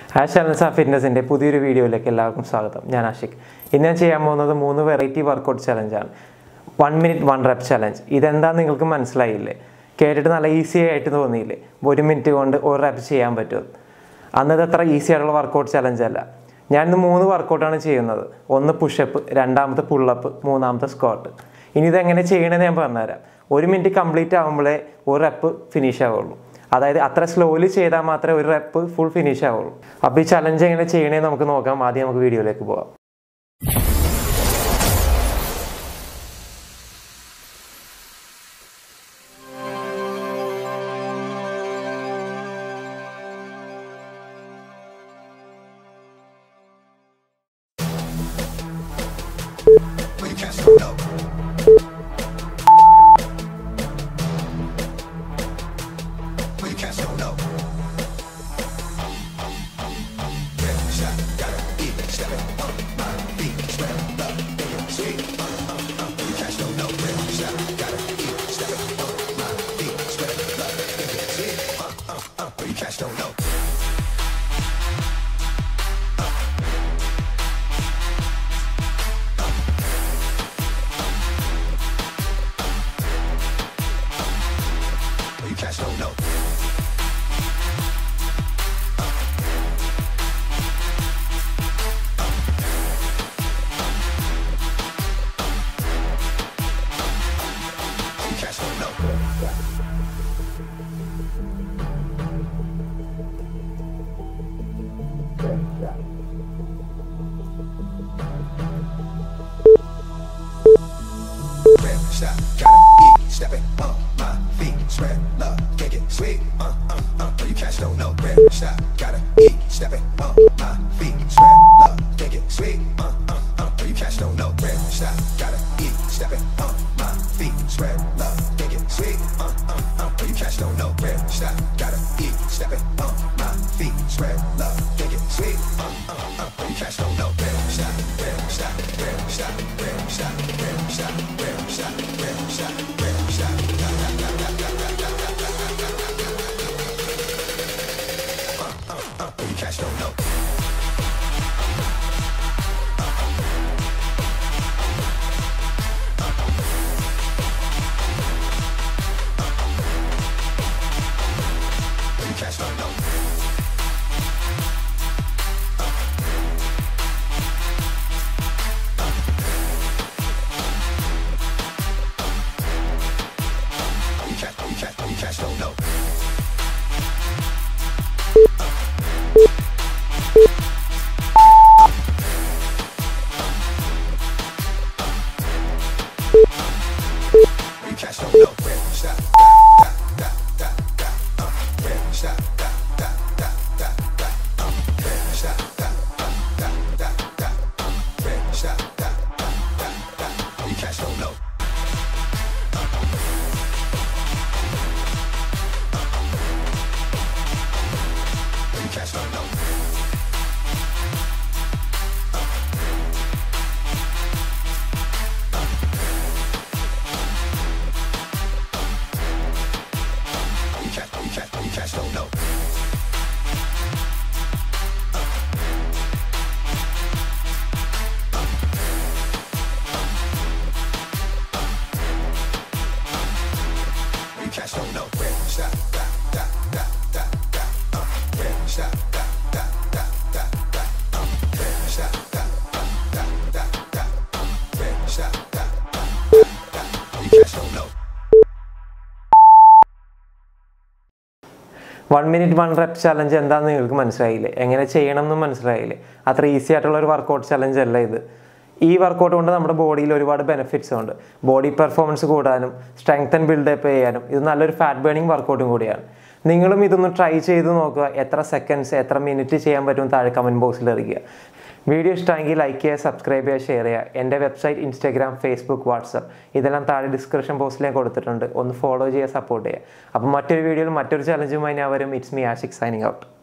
Challenge fitness in the Pudu video like a large Saga, Yanashik. In the Chiamono, the Mono variety workout challenge. 1 minute 1 rep challenge. Idan the Nilkuman slide. Cated an easy at the Nile. 1 minute or rep chiam better. Another easy workout challenge. Yan the moon workout on a chain. On the push up, random the pull up, moon arm the squat. In the chain and empanera. 1 minute complete amble or rep finish our. That's why slowly we rep full finish. This challenge is a video. One minute one rep challenge and then you can say, and a chain on the man's rail. A 3 easy workout challenge. This workout on the body benefits on body performance, strength and build up. This is a fat burning workout. You try seconds, minutes, comment box. Video like, subscribe, share. And website, Instagram, Facebook, WhatsApp. This is the description box. Follow and support. If you have a video, challenge, it's me, Ashik, signing out.